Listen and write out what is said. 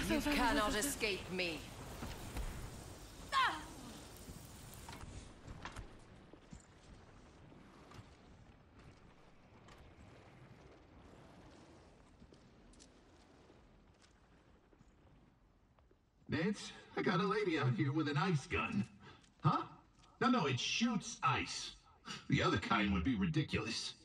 You cannot escape me. Nance, I got a lady out here with an ice gun. Huh? No, it shoots ice. The other kind would be ridiculous.